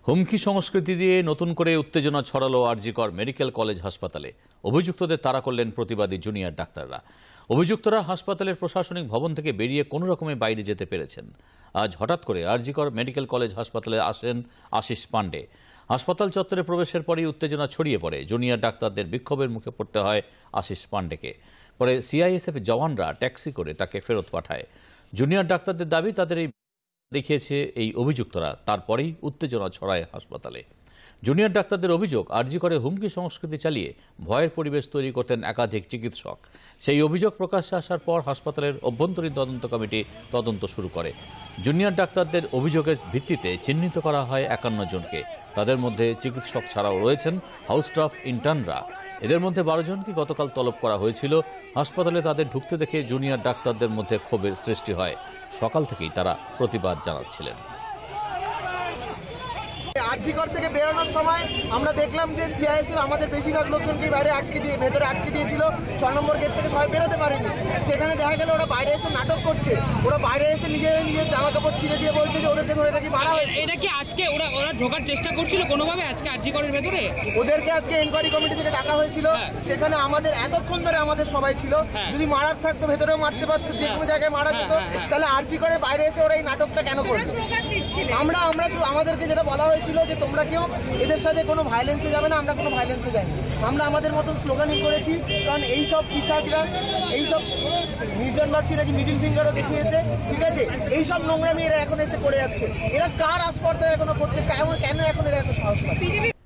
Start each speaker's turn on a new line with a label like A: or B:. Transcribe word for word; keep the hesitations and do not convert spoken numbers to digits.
A: হুমকি সংস্কৃতি দিয়ে নতুন করে উত্তেজনা ছড়ালো আরজি কর মেডিকেল কলেজ হাসপাতালে। অভিযুক্তদের তাড়া করলেন প্রতিবাদী জুনিয়র ডাক্তাররা। অভিযুক্তরা হাসপাতালের প্রশাসনিক ভবন থেকে বেরিয়ে কোনো রকমে বাইরে যেতে পেরেছেন। আজ হঠাৎ করে আরজি কর মেডিকেল কলেজ হাসপাতালে আসেন আশিস পান্ডে। হাসপাতাল চত্বরে প্রবেশের পরই উত্তেজনা ছড়িয়ে পড়ে। জুনিয়র ডাক্তারদের বিক্ষোভের মুখে পড়তে হয় আশিস পান্ডেকে। পরে সিআইএসএফ জওয়ানরা ট্যাক্সি করে তাকে ফেরত পাঠায়। জুনিয়র ডাক্তারদের দাবি, তাদের এই দেখিয়েছে এই অভিযুক্তরা, তারপরেই উত্তেজনা ছড়ায় হাসপাতালে। জুনিয়র ডাক্তারদের অভিযোগ, আরজি করে হুমকি সংস্কৃতি চালিয়ে ভয়ের পরিবেশ তৈরি করতেন একাধিক চিকিৎসক। সেই অভিযোগ প্রকাশ্যে আসার পর হাসপাতালের অভ্যন্তরীণ তদন্ত কমিটি তদন্ত শুরু করে। জুনিয়র ডাক্তারদের অভিযোগের ভিত্তিতে চিহ্নিত করা হয় একান্ন জনকে। তাদের মধ্যে চিকিৎসক ছাড়াও রয়েছেন হাউস স্টাফ, ইন্টার্নরা। এদের মধ্যে বারো জনকে গতকাল তলব করা হয়েছিল। হাসপাতালে তাদের ঢুকতে দেখে জুনিয়র ডাক্তারদের মধ্যে ক্ষোভের সৃষ্টি হয়। সকাল থেকেই তারা প্রতিবাদ জানাচ্ছিলেন।
B: আরজি কর থেকে বেরোনোর সময় আমরা দেখলাম যে সিআইএসএফ আমাদের বেশিরভাগ লোকজনকে বাইরে আটকে দিয়ে ভেতরে আটকে দিয়েছিল। ছ নম্বর গেট থেকে সবাই বেরোতে পারেনি। সেখানে দেখা গেল ওরা বাইরে এসে নাটক করছে। ওরা বাইরে এসে নিজের নিজের জামা কাপড় ছিঁড়ে দিয়ে বলছে যে ওদেরকে ধরে নাকি মারা হয়েছে।
C: এটা কি আজকে ওরা ওরা ঢোকার চেষ্টা করছিল কোনোভাবে আজকে আরজি করের ভেতরে?
B: ওদেরকে আজকে এনকোয়ারি কমিটি থেকে ডাকা হয়েছিল। সেখানে আমাদের এতক্ষণ ধরে আমাদের সবাই ছিল। যদি মারার থাকতো ভেতরেও মারতে পারতো, যে কোনো জায়গায় মারা যেত। তাহলে আরজি করে বাইরে এসে ওরা এই নাটকটা কেন করতো? আমরা আমরা আমাদেরকে যেটা বলা হয়েছিল যে তোমরা কেউ এদের সাথে কোনো ভায়োলেন্সে যাবে না। আমরা কোনো ভায়োলেন্সে যাইনি। আমরা আমাদের মতন স্লোগানিং করেছি। কারণ এইসব পিশাচরা, এইসব নির্জন বাচ্চি নাকি মিডিল ফিঙ্গারও দেখিয়েছে, ঠিক আছে? এইসব নোংরামি এরা এখন এসে করে যাচ্ছে। এরা কার আসপর্দায় এখনো করছে? কেন কেন এখন এরা এত সাহস পাচ্ছে?